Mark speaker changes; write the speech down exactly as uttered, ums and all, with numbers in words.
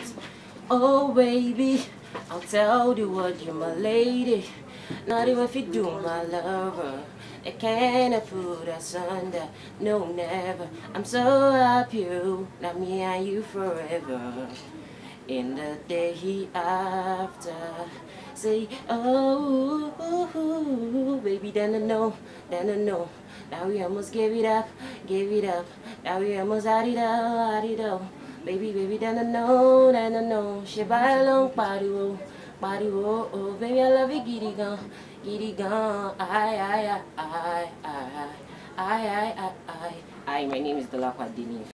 Speaker 1: night. Oh baby, I'll tell you what, you're my lady. Not even if you do my lover. They can't put us under, no never. I'm so happy, now me and you forever. In the day after, say oh, oh, oh, baby, then I know, then I know. Now we almost gave it up, gave it up. Now we almost had it out, had it out. Baby, baby, then I know, then I know. She buy a long party, oh, party, oh, oh. Baby, I love you, giddy gone, giddy gone. I, I, I, I, I, I, I, I, I. Hi, my name is Dolapo Adeniyi.